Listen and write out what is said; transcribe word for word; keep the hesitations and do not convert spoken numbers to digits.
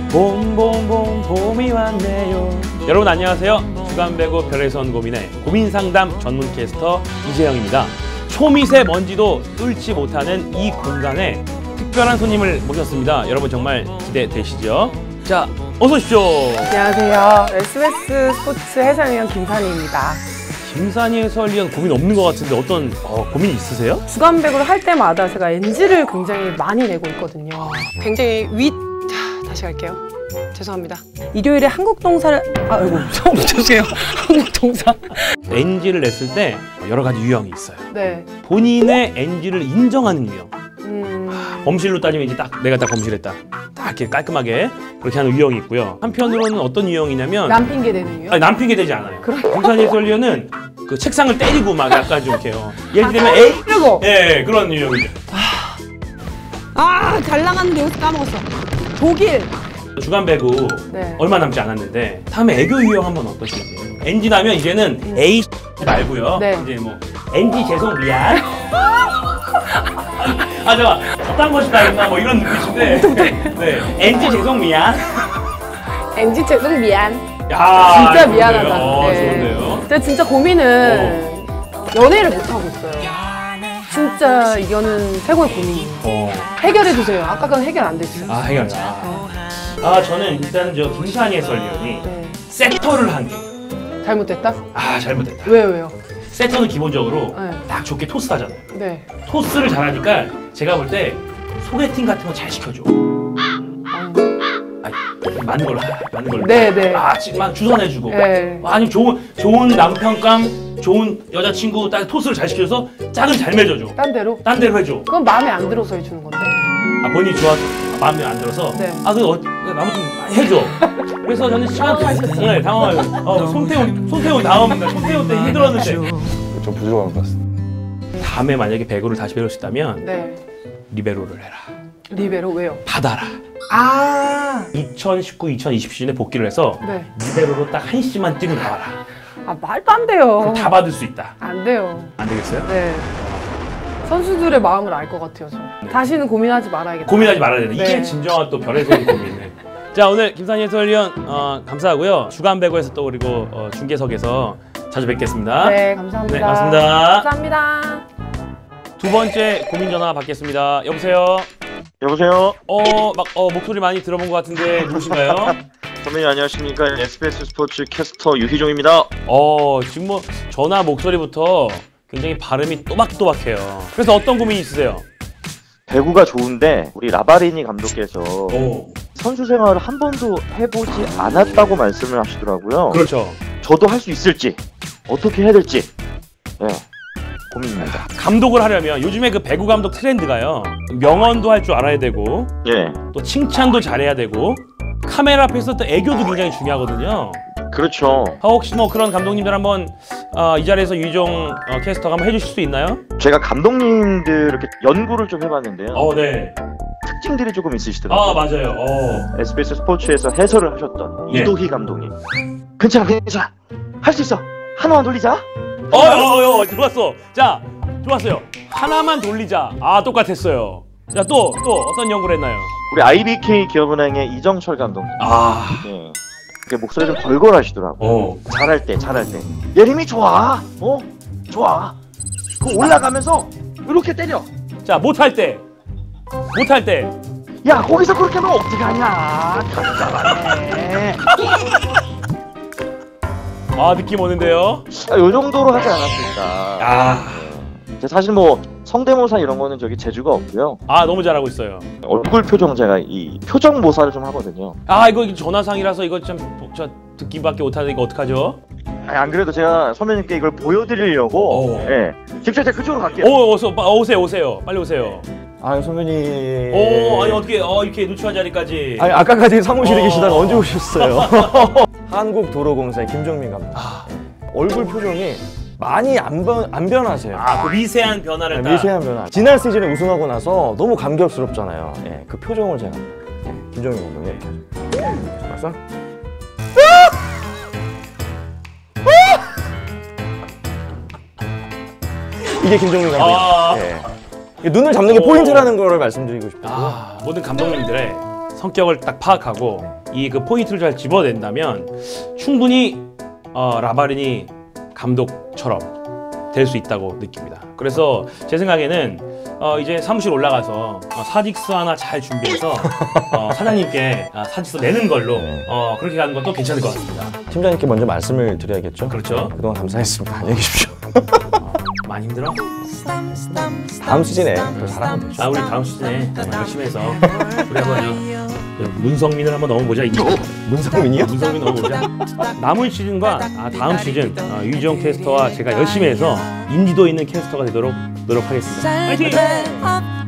봄봄봄 봄이 왔네요. 여러분 안녕하세요. 주간배구 별에서 온 고민의 고민상담 전문 캐스터 이재영입니다. 초미세 먼지도 뚫지 못하는 이 공간에 특별한 손님을 모셨습니다. 여러분 정말 기대되시죠? 자, 어서 오십시오. 안녕하세요. 에스비에스 스포츠 해설위원 김산희입니다. 김산희 해설위원 고민 없는 것 같은데 어떤 어, 고민이 있으세요? 주간배구를 할 때마다 제가 엔지를 굉장히 많이 내고 있거든요. 굉장히 윗... 자, 다시 갈게요. 죄송합니다. 일요일에 한국동사를... 아, 아이고, 죄송해요. 한국동사. 엔지를 냈을 때 여러 가지 유형이 있어요. 네. 본인의 엔지를 인정하는 유형. 음... 범실로 따지면 이제 딱 내가 딱 범실했다. 딱 이렇게 깔끔하게 그렇게 하는 유형이 있고요. 한편으로는 어떤 유형이냐면 남 핑계 대는 유형? 아니, 남 핑계 되지 않아요. 그럼... 김산희 해설위원은 그 책상을 때리고 막 약간 좀 이렇게 해요. 예를 들면 에이! 이러고! 예, 그런 유형이죠. 아, 잘 나갔는데 여기서 까먹었어. 독일! 주간배구 네. 얼마 남지 않았는데 다음에 애교 유형 한번 어떠실까요? 엔지 나면 이제는 음. 에이 말고요. 네. 이제 뭐 엔지 죄송 미안. 아 잠깐 어떤 것이다 했나 뭐 이런 눈빛인데. 네. 엔지 죄송 미안. 엔지 죄송 미안. 야, 진짜 미안하다. 어, 네. 좋은데요. 근데 진짜 고민은 어. 연애를 못 하고 있어요. 진짜 이거는 최고의 고민이에요. 어. 해결해 주세요. 아까 건 해결 안 됐죠. 아 해결. 아, 아 저는 일단 저 김산희 해설위원이 네. 세터를 한 게. 잘못됐다? 아 잘못됐다. 왜요 왜요? 세터는 기본적으로 네. 딱 좋게 토스하잖아요. 네. 토스를 잘하니까 제가 볼 때 소개팅 같은 거 잘 시켜줘. 아니, 맞는 걸로 맞는 걸로. 네, 네. 아, 지금 주선해주고. 네. 아니 좋은 좋은 남편감, 좋은 여자친구 딱 토스를 잘 시켜줘서 짝을 잘 맺어줘. 딴 데로? 딴 데로 해줘. 그건 마음에 안 들어서 해주는 건데. 아 본인이 좋아서 마음에 안 들어서. 네. 아 그 어, 나무 좀 많이 해줘. 그래서 저는 시간 네, 당황해요. 어, 손태훈 손태훈 다음 손태훈 때 힘들었는데. 좀 부족한 것 같습니다. 다음에 만약에 배구를 다시 배울 수 있다면 네. 리베로를 해라. 리베로 왜요? 받아라. 아. 이천십구 이천이십 시즌에 복귀를 해서 네. 리베로로 딱 한 시만 뛰고 나와라. 아 말도 안 돼요. 다 받을 수 있다. 안 돼요. 안 되겠어요? 네. 선수들의 마음을 알 것 같아요, 저. 네. 다시는 고민하지 말아야겠다. 고민하지 말아야 된다. 네. 이게 진정한 또 별에서 온 고민을. 자 오늘 김산희 해설위원 어, 감사하고요. 주간배구에서 또 그리고 어, 중계석에서 자주 뵙겠습니다. 네, 감사합니다. 네, 고맙습니다. 감사합니다. 두 번째 고민 전화 받겠습니다. 여보세요. 여보세요? 어, 막 어, 목소리 많이 들어본 것 같은데 누구신가요? 선배님 안녕하십니까? 에스비에스 스포츠 캐스터 유희종입니다. 어, 지금 뭐 전화 목소리부터 굉장히 발음이 또박또박해요. 그래서 어떤 고민이 있으세요? 배구가 좋은데 우리 라바리니 감독께서 오. 선수 생활을 한 번도 해보지 않았다고 말씀을 하시더라고요. 그렇죠. 저도 할 수 있을지 어떻게 해야 될지 네, 고민입니다. 감독을 하려면 요즘에 그 배구 감독 트렌드가요. 명언도 할 줄 알아야 되고 예, 또 칭찬도 잘해야 되고 카메라 앞에서 또 애교도 굉장히 중요하거든요. 그렇죠. 아, 혹시 뭐 그런 감독님들 한번 어, 이 자리에서 유희종 어, 캐스터가 한번 해주실 수 있나요? 제가 감독님들 이렇게 연구를 좀 해봤는데요. 어, 네. 특징들이 조금 있으시더라고요. 아, 맞아요. 어. 에스비에스 스포츠에서 해설을 하셨던 네. 이도희 감독님. 괜찮아, 괜찮아. 할 수 있어. 하나만 돌리자. 어, 어, 어, 좋았어. 자, 좋았어요. 하나만 돌리자. 아, 똑같았어요. 자, 또, 또 어떤 연구를 했나요? 우리 아이비케이 기업은행의 이정철 감독님. 아, 예. 그 목소리 좀 걸걸하시더라고. 어. 잘할 때, 잘할 때. 예림이 좋아. 어? 좋아. 그 올라가면서 이렇게 때려. 자, 못할 때. 못할 때. 야, 거기서 그렇게 하면 어떡하냐. 참 잘하네. 아, 느낌 오는데요? 아, 요 정도로 하지 않았을까. 아, 예. 사실 뭐 성대모사 이런 거는 저기 재주가 없고요. 아, 너무 잘하고 있어요. 얼굴 표정 제가 이 표정 모사를 좀 하거든요. 아, 이거 전화상이라서 이거 참, 저 듣기밖에 못하는 이거 어떡하죠? 아니, 안 그래도 제가 선배님께 이걸 보여드리려고. 오. 예. 지금 제가 그쪽으로 갈게요. 오, 어서, 어, 오세요, 오세요. 빨리 오세요. 아 선배님. 오, 아니 어떻게 어, 이렇게 누추한 자리까지. 아니 아까까지 사무실에 어. 계시다가 언제 오셨어요? 한국도로공사의 김종민 감독. 아, 얼굴 표정이 많이 안, 변, 안 변하세요. 아, 그 미세한 변화를 네, 딱. 미세한 변화. 지난 시즌에 우승하고 나서 너무 감격스럽잖아요. 예, 그 표정을 제가 예, 김종민 감독님 이렇게 맞어? 이게 김종민 감독. 아. 예. 눈을 잡는 게 오. 포인트라는 거를 말씀드리고 싶어요. 아, 모든 감독님들의 성격을 딱 파악하고 이 그 포인트를 잘 집어낸다면 충분히 어, 라바르니 감독처럼 될 수 있다고 느낍니다. 그래서 제 생각에는 어, 이제 사무실 올라가서 어, 사직서 하나 잘 준비해서 어, 사장님께 아, 사직서 내는 걸로 어, 그렇게 가는 것도 괜찮을 것 같습니다. 팀장님께 먼저 말씀을 드려야겠죠? 그렇죠. 네, 그동안 감사했습니다. 안녕히 계십시오. 어, 많이 힘들어? 다음 시즌에 또 잘하면 되죠. 아, 우리 다음 시즌에 열심히 해서 우리 한번 문성민을 한번 넣어보자. 이제. 문성민이요? 문성민 넣어보자. 남은 시즌과 아, 다음 시즌 어, 유지영 캐스터와 제가 열심히 해서 인지도 있는 캐스터가 되도록 노력하겠습니다. 파이팅!